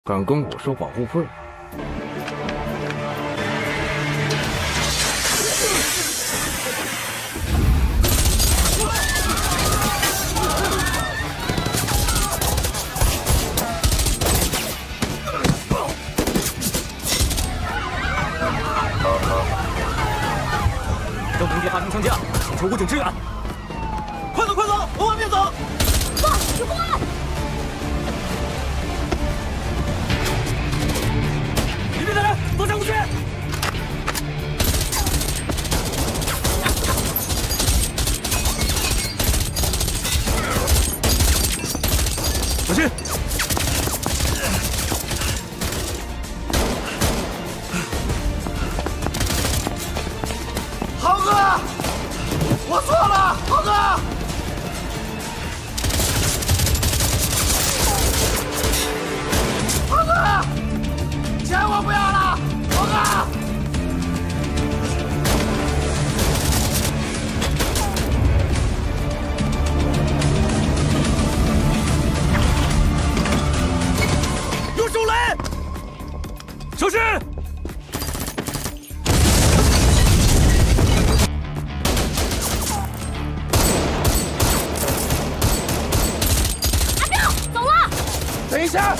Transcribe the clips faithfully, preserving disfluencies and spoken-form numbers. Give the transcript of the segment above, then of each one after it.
敢跟我收保护费？ 登临界发生枪架，请求武警支援！快走快走，往外面走！ 哥，有公安！ 里面的人躲下过去！小心！ 豪哥，我错了，豪哥！豪哥，钱我不要了，豪哥！ 有手雷！小心！ 等一下！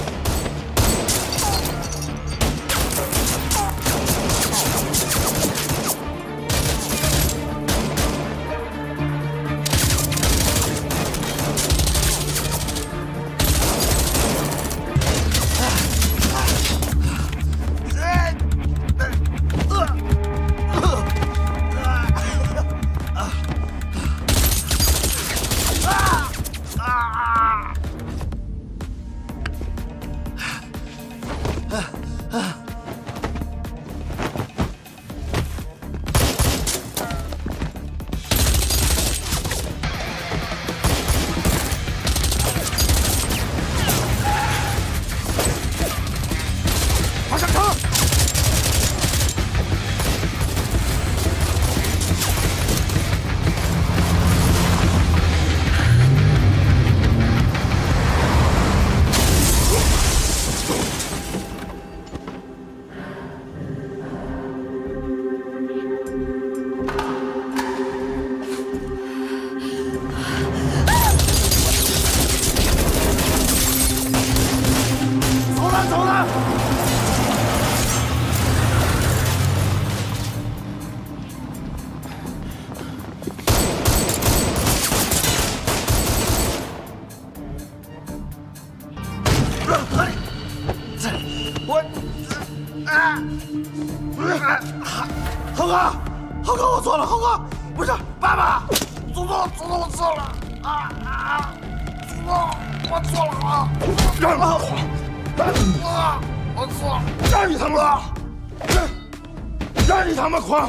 豪哥，豪哥，我错了，豪哥，不是爸爸，祖宗，祖宗，我错了，啊啊，祖宗，我错了啊！让你狂，啊，我错了，让你他妈，让你他妈狂！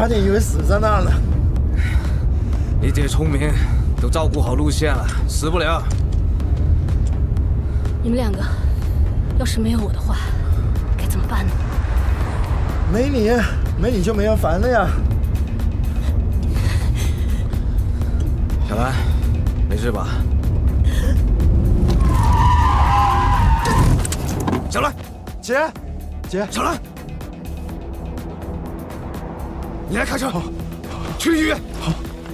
点以为死在那儿呢。 你爹聪明，都照顾好路线了，死不了。 你们两个，要是没有我的话，该怎么办呢？ 没你，没你就没人烦了呀。 小兰，没事吧？小兰， 姐，姐， 小兰，你来开车，去医院。好。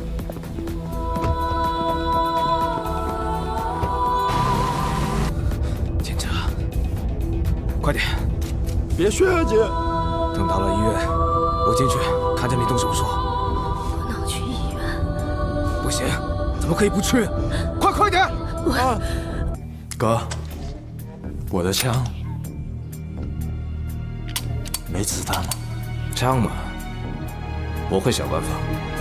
检查，快点， 别去啊，姐。 等到了医院，我进去看着你动手术。 那我去医院。 不行，怎么可以不去？快快点！ 我， 哥，我的枪没子弹了。 枪嘛，我会想办法。